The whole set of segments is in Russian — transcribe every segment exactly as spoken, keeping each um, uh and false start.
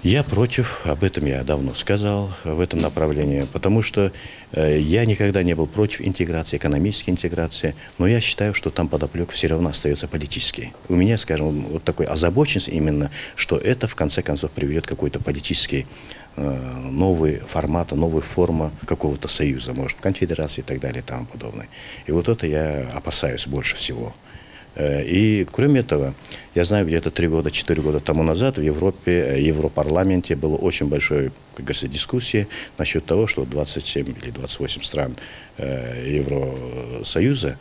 Я против, об этом я давно сказал, в этом направлении, потому что э, я никогда не был против интеграции, экономической интеграции, но я считаю, что там подоплек все равно остается политический. У меня, скажем, вот такой озабоченность именно, что это в конце концов приведет к какой-то политический э, новый формат, новая форма какого-то союза, может, конфедерации и так далее и тому подобное. И вот это я опасаюсь больше всего. И кроме этого, я знаю, где-то три года, четыре года тому назад в Европе, в Европарламенте было очень большое, как говорится, дискуссия насчет того, что двадцать семь или двадцать восемь стран Евросоюза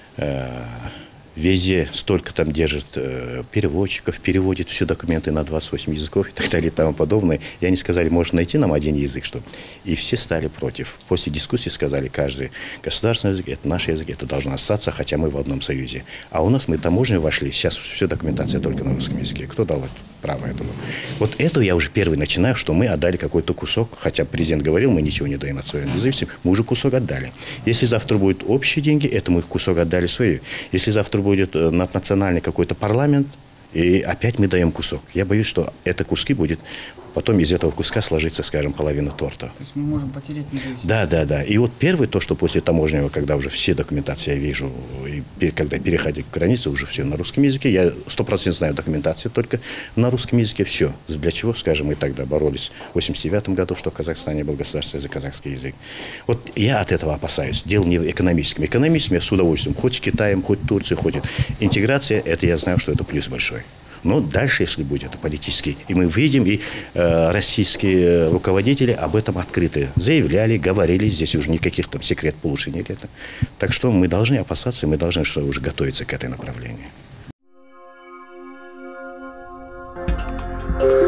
везде столько там держит э, переводчиков, переводит все документы на двадцать восемь языков и так далее и тому подобное. И они сказали, может найти нам один язык, что. И все стали против. После дискуссии сказали, каждый государственный язык, это наш язык, это должно остаться, хотя мы в одном союзе. А у нас мы таможню вошли, сейчас все документация только на русском языке. Кто дал право этому? Вот это я уже первый начинаю, что мы отдали какой-то кусок, хотя президент говорил, мы ничего не даем от своей независимости, мы уже кусок отдали. Если завтра будут общие деньги, это мы кусок отдали свои. Если завтра будет наднациональный какой-то парламент, и опять мы даем кусок. Я боюсь, что это куски будет, потом из этого куска сложится, скажем, половина торта. То есть мы можем потерять независимость. Да, да, да. И вот первое, то, что после таможенного, когда уже все документации я вижу, и когда переходит к границе, уже все на русском языке, я сто процентов знаю документацию только на русском языке, все. Для чего, скажем, мы тогда боролись в восемьдесят девятом году, что в Казахстане был государственный язык, казахский язык. Вот я от этого опасаюсь. Дело не в экономическом. Экономическом я с удовольствием, хоть с Китаем, хоть Турцией, хоть интеграция, это я знаю, что это плюс большой. Но дальше, если будет это политический, и мы видим, и э, российские руководители об этом открыто заявляли, говорили, здесь уже никаких там секрет получения нет. Так что мы должны опасаться, мы должны что уже готовиться к этой направлению.